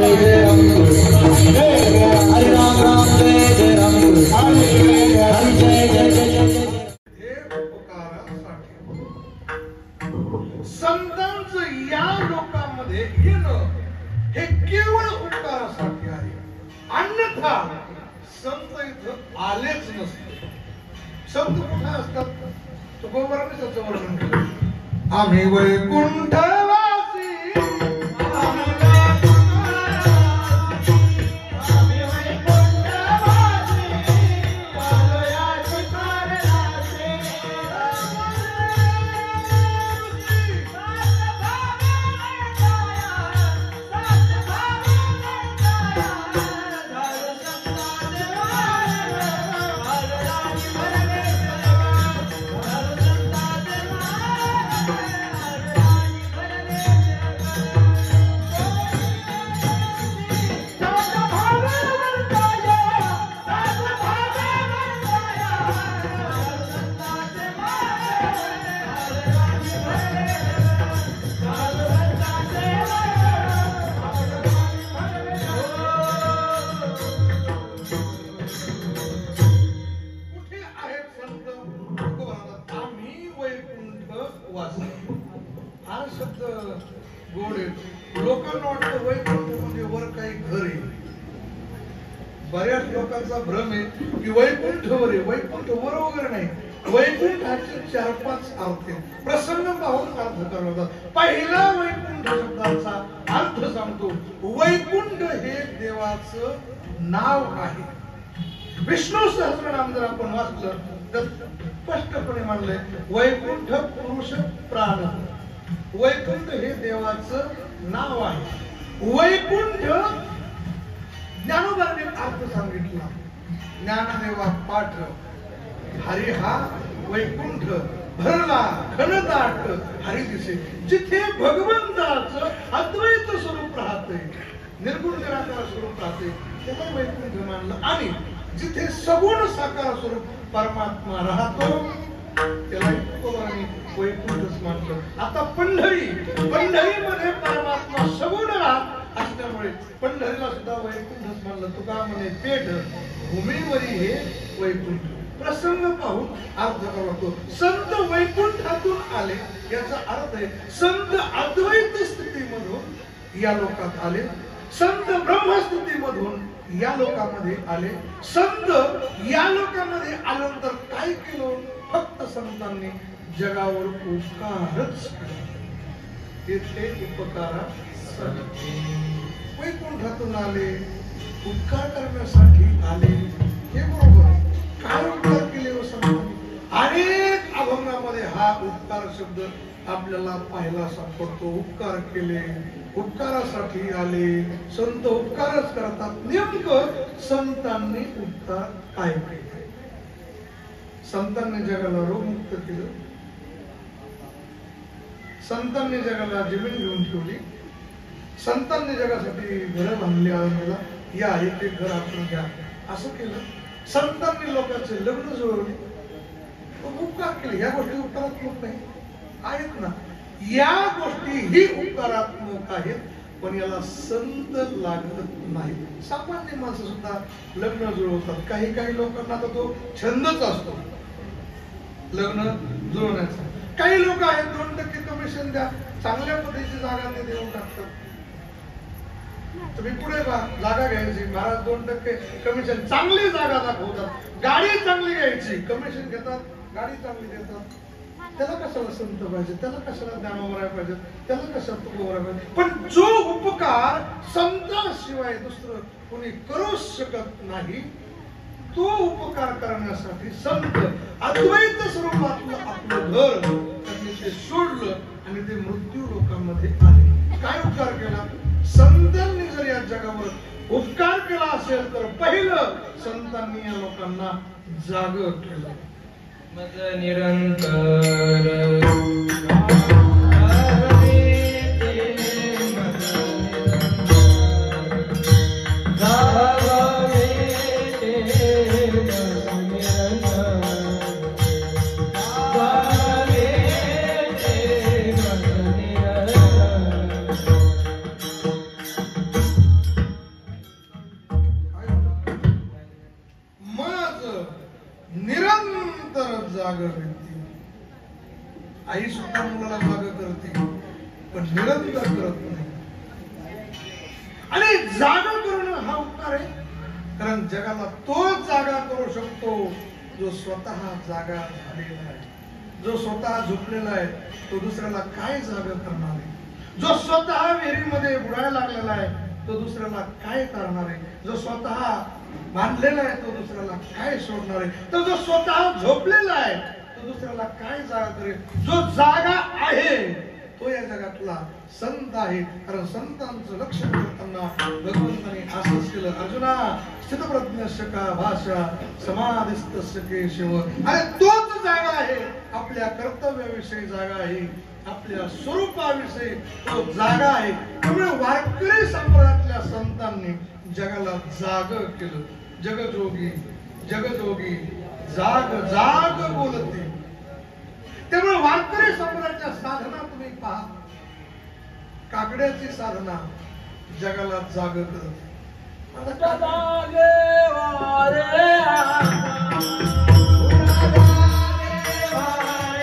संतांचं या लोकांमध्ये येणं हे केवळ उपकारासाठी आहे, अन्यथा संत इथं आलेच नसते. संत कुठे असतात? तुकोबारांनी त्याचं वर्णन केलं. आम्ही वैकुंठवासी लोकांना वाटतं वैकुंठ म्हणजे वर काही घर आहे. बऱ्याच लोकांचा भ्रम आहे की वैकुंठ वर आहे. वैकुंठ वर वगैरे नाही. वैकुंठाचे 4-5 अर्थ आहेत. प्रसंग पाहून अर्थ करतात. पहिला वैकुंठ शब्दाचा अर्थ सांगतो. वैकुंठ हे देवाचं नाव आहे. विष्णू सहस्रनाम जर आपण वाचलं तर स्पष्टपणे मानलंय वैकुंठ पुरुष प्राण. वैकुंठ हे देवाचं नाव आहे. वैकुंठ ज्ञानोबाने अर्थ सांगितला. ज्ञानदेवा पाठ हरी हा वैकुंठ भरला घनदाट हरी दिसे. जिथे भगवंताचं अद्वैत स्वरूप राहते, निर्गुण निराकार स्वरूप राहते, त्याला वैकुंठ मानलं. आणि जिथे सगुण साकार स्वरूप परमात्मा राहतो त्याला वैकुंठच मानलं. आता पंढरीमध्ये परमात्मा सगुण राहत असल्यामुळे पंढरीला सुद्धा वैकुंठच मानलं. तुका म्हणे पेठ भूमीवरी हे वैकुंठ. प्रसंग पाहून अर्थ करतो. संत वैकुंठातून आले याचा अर्थ आहे संत अद्वैत स्थितीमधून या लोकात आले, संत ब्रह्मस्थितीमधून या लोकांमध्ये आले. संत या लोकांमध्ये आल्यानंतर काय केलं? फक्त संतांनी जगावर उपकारच केले. उपकारासाठी वैकुंठातून आले, उपकार करण्यासाठी आले. हे बरोबर. काय उपकार केले व संतांनी? अनेक अभंगामध्ये हा उपकार शब्द आपल्याला पाहायला सापडतो. उपकार केले, उपकारासाठी आले. संत उपकारच करतात. नेमकं संतांनी उपकार काय केले? संतांनी जगाला रोगमुक्त केलं. संतांनी जगाला जमीन घेऊन ठेवली. संतांनी जगासाठी घरं बांधली. आनंदाला या एक घर आपण घ्या असं केलं. संतांनी लोकांचे लग्न जुळवले. उपकार केले. या गोष्टी उपकारात्मक नाही आहेत ना? या गोष्टी ही उपकारात्मक आहेत, पण याला संत लागत नाही. सामान्य माणसं सुद्धा लग्न जुळवतात. काही लोकांना तर तो छंदच असतो लग्न जुळवण्याचा. काही लोक आहेत 2% कमिशन द्या, चांगल्या पद्धतीची जागा ते देऊन टाकतात. तुम्ही पुढे जागा घ्यायची, महाराज 2% कमिशन, चांगली जागा दाखवतात. गाडी चांगली घ्यायची, कमिशन घेतात, गाडी चांगली देतात. त्याला कशाला संत पाहिजे? त्याला कशाला ज्ञानोबराय पाहिजे? त्याला कशाला तुकोबराय पाहिजे? पण जो उपकार संतांशिवाय दुसरं कोणी करू शकत नाही, तो उपकार करण्यासाठी संत अद्वैत स्वरूपातलं आपलं घर त्यांनी ते सोडलं आणि ते मृत्यू लोकांमध्ये आले. काय उपकार केला? संतांनी जर या जगावर उपकार केला असेल तर पहिलं संतांनी या लोकांना जागं केलं. मज निरंतर जाग करते. आई सुद्धा मुलाला जाग करते, पण निरंतर करत नाही. आणि जागा करणं हा उपकार आहे, कारण जगाला तो जागा करू शकतो जो स्वतः जागा झालेला आहे. जो स्वतः झोपलेला आहे तो दुसऱ्याला काय जागा करणार आहे. जो स्वतः विहिरीमध्ये बुडायला लागलेला आहे तो दुसऱ्याला काय करणार आहे. जो स्वतः बांधलेला आहे तो दुसऱ्याला काय सोडणार आहे. तर जो स्वतः झोपलेला आहे तो दुसऱ्याला काय जागा करेल. जो जागा आहे तो या जगातला संत आहे. कारण संतांचं लक्षण करताना भगवंताने असंच केलं, अर्जुना स्थितप्रज्ञस्य का भाषा समाधिस्तस्य केशव. अरे तोच जागा आहे, आपल्या कर्तव्याविषयी जागा आहे, आपल्या स्वरूपाविषयी तो जागा आहे. त्यामुळे वारकरी संप्रदायातल्या संतांनी जगाला जाग केलं. जगजोगी जगजोगी जाग जाग बोलते. त्यामुळे वारकरी संप्रदायाच्या साधना तुम्ही पहा. काकड्याची साधना जगाला जाग करते. जागे वारे